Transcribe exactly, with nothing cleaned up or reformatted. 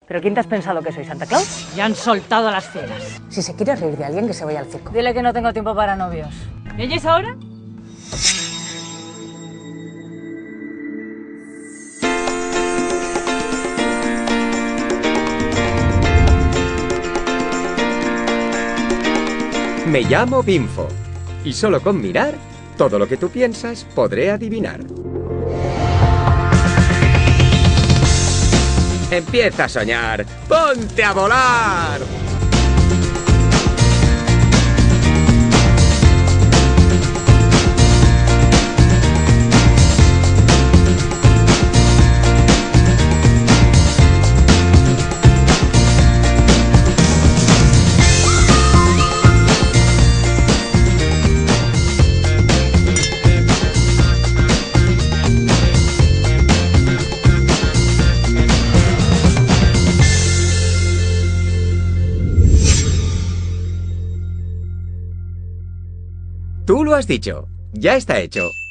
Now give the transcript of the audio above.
¿Pero quién te has pensado que soy, Santa Claus? Ya han soltado a las fieras. Si se quiere reír de alguien, que se vaya al circo. Dile que no tengo tiempo para novios. ¿Me oyes ahora? Me llamo Binfo, y solo con mirar, todo lo que tú piensas podré adivinar. Empieza a soñar, ¡ponte a volar! Tú lo has dicho, ya está hecho.